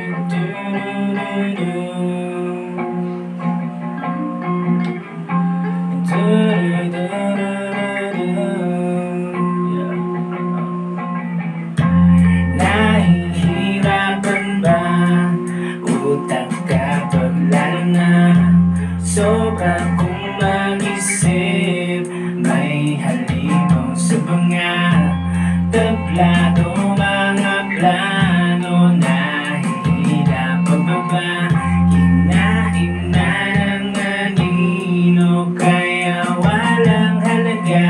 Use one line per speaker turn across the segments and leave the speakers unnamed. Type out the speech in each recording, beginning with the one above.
Nahihirapan ba utak kapag lalo na sobra kong mag-isip? May halimaw sa mga tablado, mga plano. Nahihila pagbaba, kinain na ng anino, kaya walang halaga.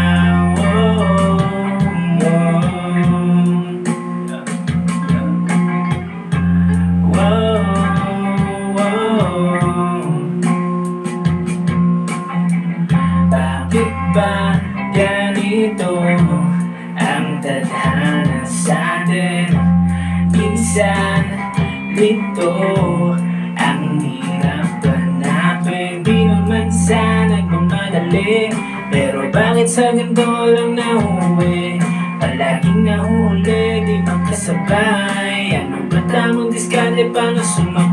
Bakit ba ganito ang tadhana sa atin? Minsan lito ang hirap hanapin. Di naman sana nagmamadali, pero bakit sa ganito lang nauwi? Palaging nahuli, di magkasabay. Ano ba tamang diskarte paano sumabay?